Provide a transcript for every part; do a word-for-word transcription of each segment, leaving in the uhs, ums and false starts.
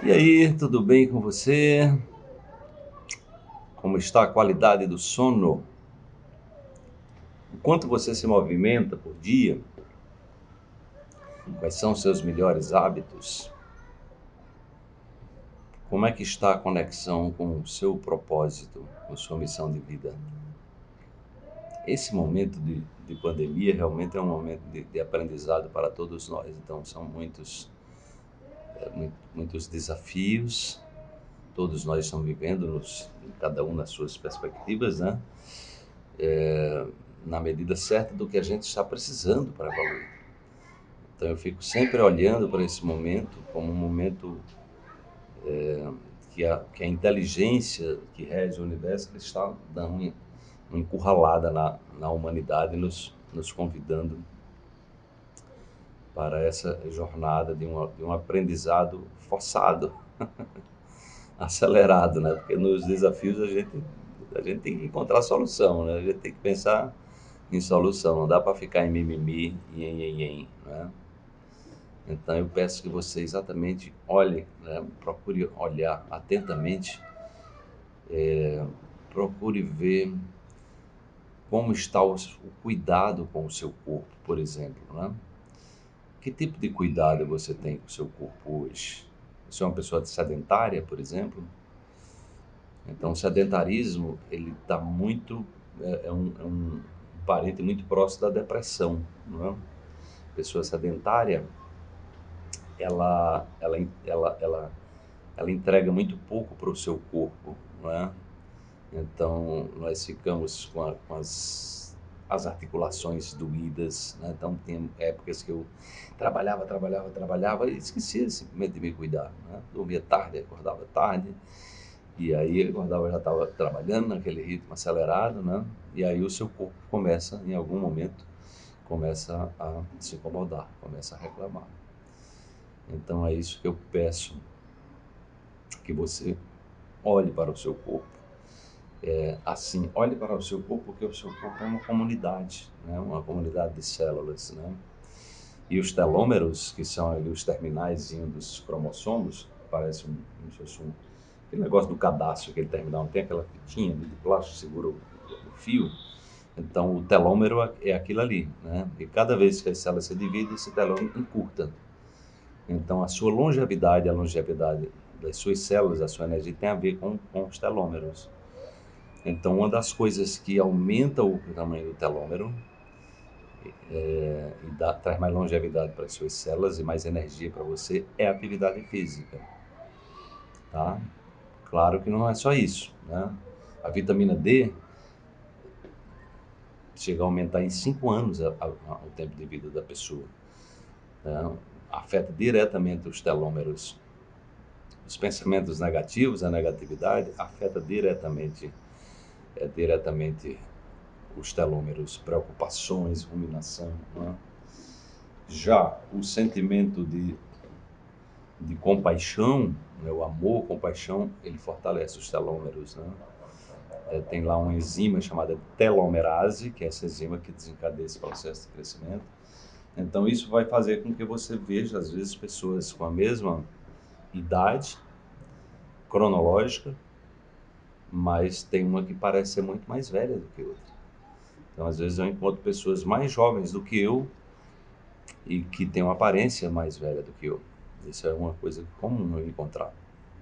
E aí, tudo bem com você? Como está a qualidade do sono? O quanto você se movimenta por dia? Quais são os seus melhores hábitos? Como é que está a conexão com o seu propósito, com sua missão de vida? Esse momento de, de pandemia realmente é um momento de, de aprendizado para todos nós. Então, são muitos, é, muitos desafios. Todos nós estamos vivendo, nos, cada um nas suas perspectivas, né? É, na medida certa do que a gente está precisando para evoluir. Então eu fico sempre olhando para esse momento como um momento é, que, a, que a inteligência que rege o universo está dando uma, uma encurralada na, na humanidade, nos, nos convidando para essa jornada de um, de um aprendizado forçado, acelerado, né? Porque nos desafios a gente, a gente tem que encontrar solução, né? A gente tem que pensar em solução, não dá para ficar em mimimi e em em em, né? Então eu peço que você exatamente olhe, né? Procure olhar atentamente, é, procure ver como está o, o cuidado com o seu corpo, por exemplo, né? Que tipo de cuidado você tem com o seu corpo hoje? Você é uma pessoa sedentária, por exemplo? Então o sedentarismo, ele está muito, é, é, um, é um parente muito próximo da depressão, não é? Pessoa sedentária, ela, ela, ela, ela, ela entrega muito pouco para o seu corpo, não é? Então, nós ficamos com, a, com as, as articulações doídas, né? Então, tem épocas que eu trabalhava, trabalhava, trabalhava e esquecia simplesmente de me cuidar, né? Dormia tarde, acordava tarde, e aí acordava, já estava trabalhando naquele ritmo acelerado, né? E aí o seu corpo começa, em algum momento, começa a se incomodar, começa a reclamar. Então é isso que eu peço, que você olhe para o seu corpo. É, assim, olhe para o seu corpo, porque o seu corpo é uma comunidade, né? Uma comunidade de células, né? E os telômeros, que são ali os terminais dos cromossomos, parece um, um, um, aquele negócio do cadastro, aquele terminal, tem aquela fitinha de plástico que segura o, o fio. Então o telômero é aquilo ali, né? E cada vez que as células se dividem, esse telômero encurta. Então, a sua longevidade, a longevidade das suas células, a sua energia, tem a ver com, com os telômeros. Então, uma das coisas que aumenta o tamanho do telômero é, e dá, traz mais longevidade para as suas células e mais energia para você é a atividade física. Tá? Claro que não é só isso, né? A vitamina D chega a aumentar em cinco anos a, a, a, o tempo de vida da pessoa. Né? Afeta diretamente os telômeros. Os pensamentos negativos, a negatividade, afeta diretamente, é, diretamente os telômeros, preocupações, ruminação. Né? Já o sentimento de, de compaixão, né, o amor, compaixão, ele fortalece os telômeros. Né? É, tem lá uma enzima chamada telomerase, que é essa enzima que desencadeia esse processo de crescimento. Então isso vai fazer com que você veja, às vezes, pessoas com a mesma idade cronológica, mas tem uma que parece ser muito mais velha do que outra. Então, às vezes eu encontro pessoas mais jovens do que eu e que têm uma aparência mais velha do que eu. Isso é uma coisa comum eu encontrar.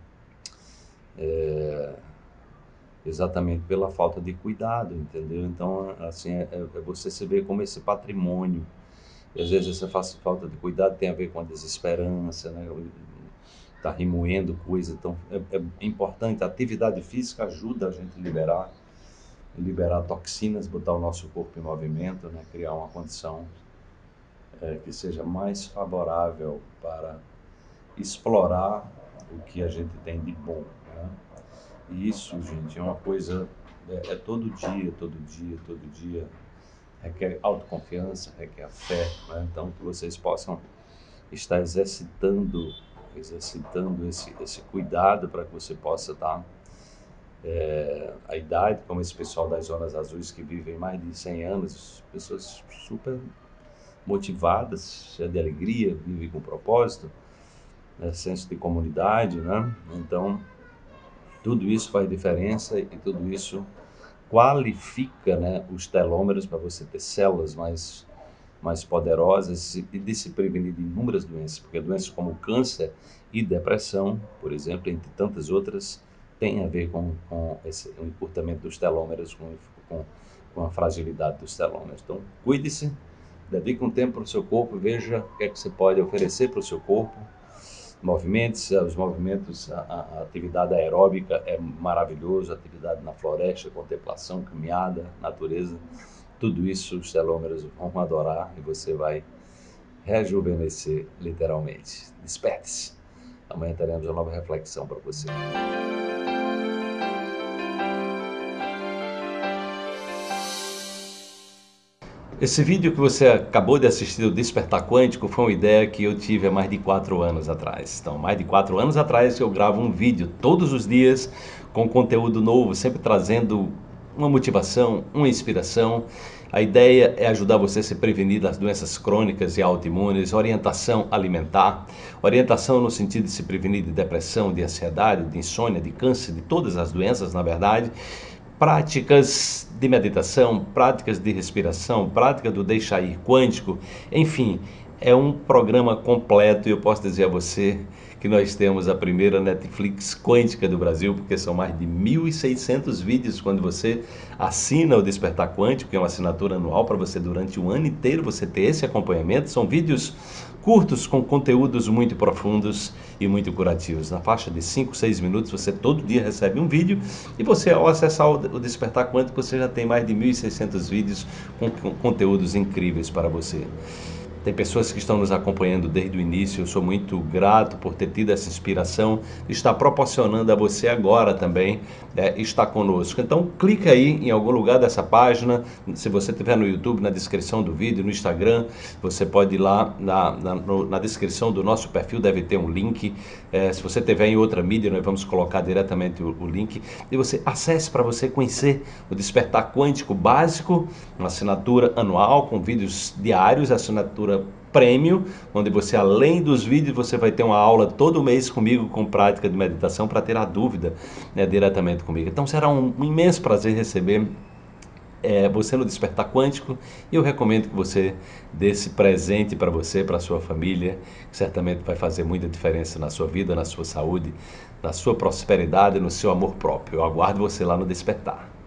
É, exatamente pela falta de cuidado, entendeu? Então, assim, é, é você se ver como esse patrimônio. E às vezes essa falta de cuidado tem a ver com a desesperança, né? Tá remoendo coisa. Então, é, é importante. A atividade física ajuda a gente a liberar liberar toxinas, botar o nosso corpo em movimento, né? Criar uma condição é, que seja mais favorável para explorar o que a gente tem de bom. Né? E isso, gente, é uma coisa, é, é todo dia, todo dia, todo dia, requer autoconfiança, requer fé, né? Então que vocês possam estar exercitando, exercitando esse, esse cuidado para que você possa estar É, a idade, como esse pessoal das zonas azuis que vivem mais de cem anos, pessoas super motivadas, cheias de alegria, vivem com propósito, né, senso de comunidade, né? Então, tudo isso faz diferença e tudo isso qualifica, né, os telômeros para você ter células mais, mais poderosas e de se prevenir de inúmeras doenças, porque doenças como câncer e depressão, por exemplo, entre tantas outras, tem a ver com, com esse, o encurtamento dos telômeros, com, com, com a fragilidade dos telômeros. Então, cuide-se, dedique um tempo para o seu corpo, veja o que é que você pode oferecer para o seu corpo. Movimentos, os movimentos, a, a atividade aeróbica é maravilhoso, a atividade na floresta, contemplação, caminhada, natureza, tudo isso os telômeros vão adorar e você vai rejuvenescer literalmente. Desperte-se. Amanhã teremos uma nova reflexão para você. Esse vídeo que você acabou de assistir do Despertar Quântico foi uma ideia que eu tive há mais de quatro anos atrás. Então, mais de quatro anos atrás eu gravo um vídeo todos os dias com conteúdo novo, sempre trazendo uma motivação, uma inspiração. A ideia é ajudar você a se prevenir das doenças crônicas e autoimunes, orientação alimentar, orientação no sentido de se prevenir de depressão, de ansiedade, de insônia, de câncer, de todas as doenças, na verdade. Práticas de meditação, práticas de respiração, prática do deixar ir quântico, enfim, é um programa completo e eu posso dizer a você que nós temos a primeira Netflix quântica do Brasil, porque são mais de mil e seiscentos vídeos quando você assina o Despertar Quântico, que é uma assinatura anual para você durante o ano inteiro você ter esse acompanhamento. São vídeos curtos com conteúdos muito profundos e muito curativos. Na faixa de cinco, seis minutos você todo dia recebe um vídeo e você, ao acessar o Despertar Quântico, você já tem mais de mil e seiscentos vídeos com conteúdos incríveis para você. Tem pessoas que estão nos acompanhando desde o início, eu sou muito grato por ter tido essa inspiração, está proporcionando a você agora também é, estar conosco. Então clica aí em algum lugar dessa página, se você estiver no YouTube, na descrição do vídeo, no Instagram, você pode ir lá na, na, no, na descrição do nosso perfil, deve ter um link, é, se você estiver em outra mídia, nós vamos colocar diretamente o, o link, e você acesse para você conhecer o Despertar Quântico Básico, uma assinatura anual com vídeos diários, assinatura Prêmio, onde você, além dos vídeos, você vai ter uma aula todo mês comigo com prática de meditação para tirar dúvida, né, diretamente comigo. Então será um, um imenso prazer receber é, você no Despertar Quântico e eu recomendo que você dê esse presente para você, para a sua família, que certamente vai fazer muita diferença na sua vida, na sua saúde, na sua prosperidade, no seu amor próprio. Eu aguardo você lá no Despertar.